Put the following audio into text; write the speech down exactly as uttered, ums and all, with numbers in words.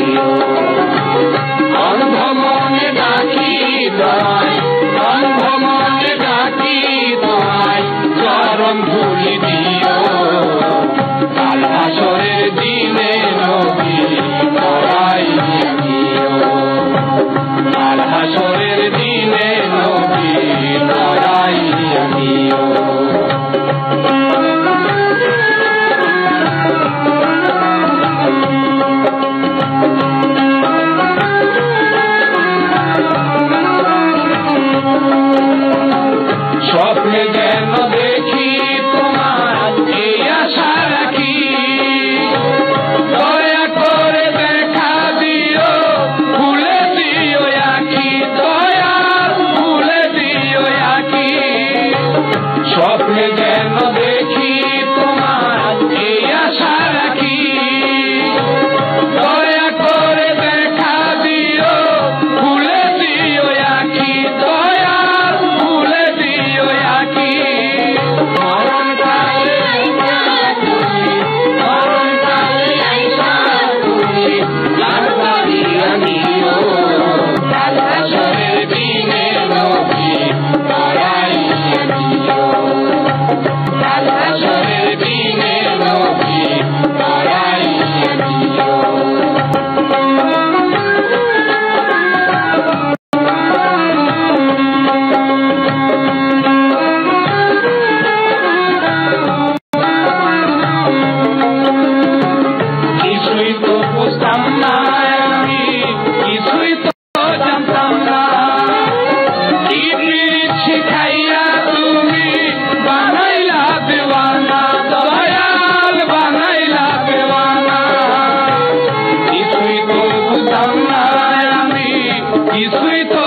দিও অন্ধমনে ডাকি তোমায় অন্ধমনে ডাকি তোমায় চরণ ধুলি দিও কাল হাসরের দিনে নবী পড়াইয়া দিও কাল হাসরের দিনে নবী পড়াইয়া দিও স্বপ্নে যেন দেখি তোমার এই আশা রাখি দয়া করে দেখা দিও খুলে দিও আঁখি দয়া খুলে দিও আঁখি স্বপ্নে যেন দেখি তোমার এই আশা রাখি দয়া করে দেখা দিও খুলে দিও আঁখি দয়া খুলে দিও আঁখি মরণ কালে মরণ কালে আইসা তুমি লাল করিয়া নিও কাল হাসরের দিনে নবী পড়াইয়া দিও কাল হাসরের দিনে নবী পড়াইয়া দিও কিছুই তো বুঝতাম না আমি কিছুই তো জানতাম না কি পীড়িত শিখাইয়া তুমি বানাইলা দেওয়ানা দয়াল বানাইলা দেওয়ানা কিছুই তো বুঝতাম না আমি কিছুই তো